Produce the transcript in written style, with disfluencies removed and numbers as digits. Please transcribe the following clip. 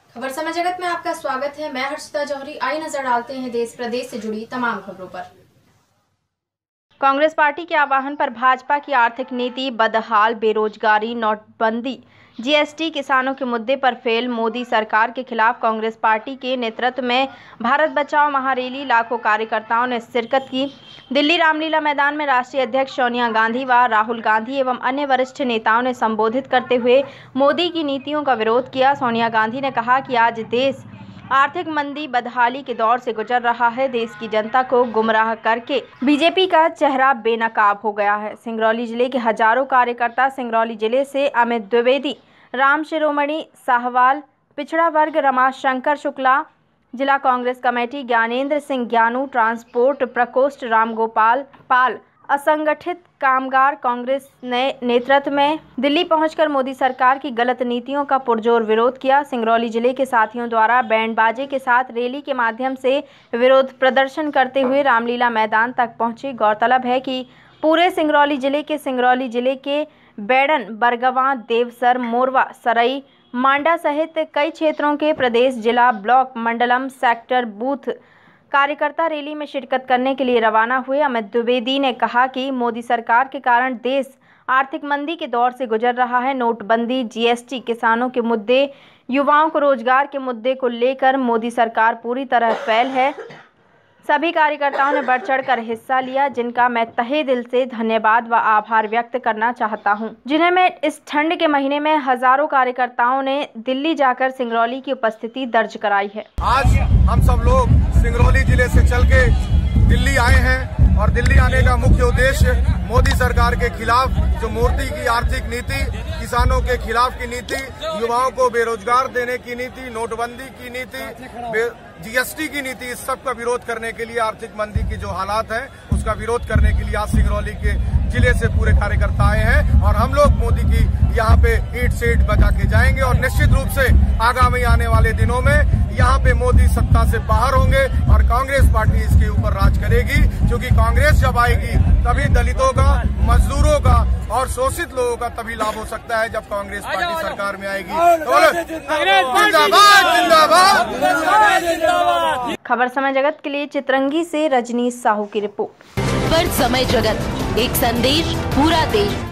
खबर समय जगत में आपका स्वागत है। मैं हर्षिता जौहरी। आई नजर डालते हैं देश प्रदेश से जुड़ी तमाम खबरों पर। कांग्रेस पार्टी के आह्वान पर भाजपा की आर्थिक नीति, बदहाल बेरोजगारी, नोटबंदी, जीएसटी, किसानों के मुद्दे पर फेल मोदी सरकार के खिलाफ कांग्रेस पार्टी के नेतृत्व में भारत बचाओ महारैली, लाखों कार्यकर्ताओं ने शिरकत की। दिल्ली रामलीला मैदान में राष्ट्रीय अध्यक्ष सोनिया गांधी व राहुल गांधी एवं अन्य वरिष्ठ नेताओं ने संबोधित करते हुए मोदी की नीतियों का विरोध किया। सोनिया गांधी ने कहा कि आज देश आर्थिक मंदी, बदहाली के दौर से गुजर रहा है। देश की जनता को गुमराह करके बीजेपी का चेहरा बेनकाब हो गया है। सिंगरौली जिले के हजारों कार्यकर्ता सिंगरौली जिले से अमित द्विवेदी, राम शिरोमणि साहवाल, पिछड़ा वर्ग रमाशंकर शुक्ला, जिला कांग्रेस कमेटी ज्ञानेंद्र सिंह ज्ञानू, ट्रांसपोर्ट प्रकोष्ठ रामगोपाल पाल, असंगठित कामगार कांग्रेस ने नेतृत्व में दिल्ली पहुंचकर मोदी सरकार की गलत नीतियों का पुरजोर विरोध किया। सिंगरौली जिले के साथियों द्वारा बैंड बाजे के साथ रैली के माध्यम से विरोध प्रदर्शन करते हुए रामलीला मैदान तक पहुंचे। गौरतलब है कि पूरे सिंगरौली जिले के बैडन, बरगवां, देवसर, मोरवा, सरई, मांडा सहित कई क्षेत्रों के प्रदेश, जिला, ब्लॉक, मंडलम, सेक्टर, बूथ कार्यकर्ता रैली में शिरकत करने के लिए रवाना हुए। अमित द्विवेदी ने कहा कि मोदी सरकार के कारण देश आर्थिक मंदी के दौर से गुजर रहा है। नोटबंदी, जीएसटी, किसानों के मुद्दे, युवाओं को रोजगार के मुद्दे को लेकर मोदी सरकार पूरी तरह फेल है। सभी कार्यकर्ताओं ने बढ़ चढ़ कर हिस्सा लिया, जिनका मैं तहे दिल से धन्यवाद व आभार व्यक्त करना चाहता हूं, जिन्हें मैं इस ठंड के महीने में हजारों कार्यकर्ताओं ने दिल्ली जाकर सिंगरौली की उपस्थिति दर्ज कराई है। आज हम सब लोग सिंगरौली जिले से चल के दिल्ली आए हैं और दिल्ली आने का मुख्य उद्देश्य मोदी सरकार के खिलाफ जो मोदी की आर्थिक नीति, किसानों के खिलाफ की नीति, युवाओं को बेरोजगार देने की नीति, नोटबंदी की नीति, जीएसटी की नीति, इस सब का विरोध करने के लिए, आर्थिक मंदी की जो हालात है उसका विरोध करने के लिए आज सिंगरौली के जिले से पूरे कार्यकर्ता आए हैं और हम लोग मोदी की यहाँ पे ईंट से ईंट बजा के जाएंगे और निश्चित रूप से आगामी आने वाले दिनों में यहाँ पे मोदी सत्ता से बाहर होंगे और कांग्रेस पार्टी इसके ऊपर राज करेगी, क्योंकि कांग्रेस जब आएगी तभी दलितों का, मजदूरों का और शोषित लोगों का तभी लाभ हो सकता है, जब कांग्रेस पार्टी सरकार में आएगी। जिंदाबाद। खबर समय जगत के लिए चित्रंगी से रजनीश साहू की रिपोर्ट। खबर समय जगत, एक संदेश पूरा देश।